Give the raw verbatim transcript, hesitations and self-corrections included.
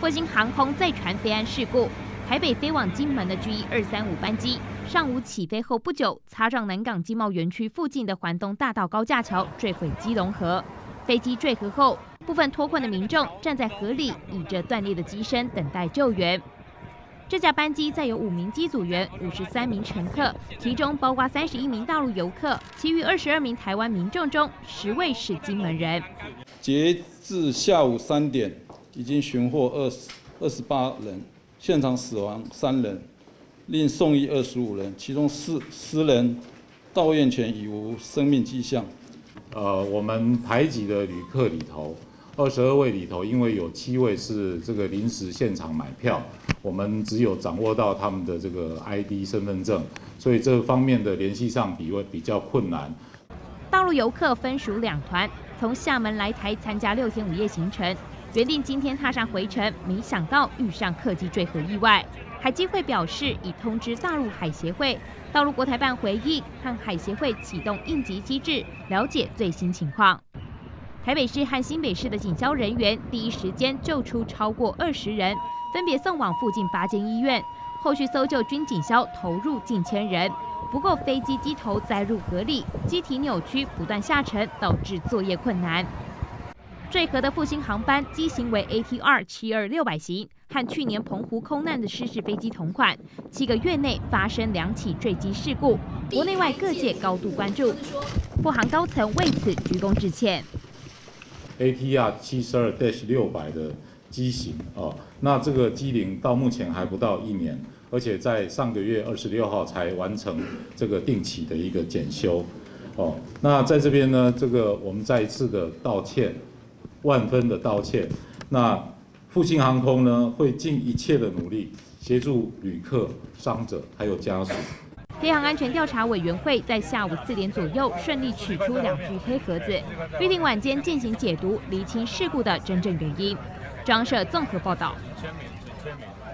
复兴航空载船飞安事故，台北飞往金门的 G 一二三五班机上午起飞后不久，擦撞南港经贸园区附近的环东大道高架桥，坠毁基隆河。飞机坠河后，部分脱困的民众站在河里，倚着断裂的机身等待救援。这架班机载有五名机组员、五十三名乘客，其中包括三十一名大陆游客，其余二十二名台湾民众中，十位是金门人。 截至下午三点，已经寻获二十二十八人，现场死亡三人，另送医二十五人，其中四十人到院前已无生命迹象。 呃，我们排挤的旅客里头，二十二位里头，因为有七位是这个临时现场买票，我们只有掌握到他们的这个 I D 身份证，所以这方面的联系上比会比较困难。 大陆游客分属两团，从厦门来台参加六天五夜行程，原定今天踏上回程，没想到遇上客机坠河意外。海基会表示已通知大陆海协会，大陆国台办回应，和海协会启动应急机制，了解最新情况。台北市和新北市的警消人员第一时间救出超过二十人，分别送往附近八间医院。后续搜救军警消投入近千人，不过飞机机头栽入河里，机体扭曲不断下沉，导致作业困难。坠河的复兴航班机型为 A T R 七二六百型，和去年澎湖空难的失事飞机同款。七个月内发生两起坠机事故，国内外各界高度关注。复航高层为此鞠躬致歉。 A T R 七十二六百的机型哦，那这个机龄到目前还不到一年，而且在上个月二十六号才完成这个定期的一个检修哦。那在这边呢，这个我们再一次的道歉。万分的道歉。那复兴航空呢，会尽一切的努力协助旅客、伤者还有家属。 飞航安全调查委员会在下午四点左右顺利取出两具黑盒子，预定晚间进行解读，厘清事故的真正原因。中央社综合报道。签名，签名。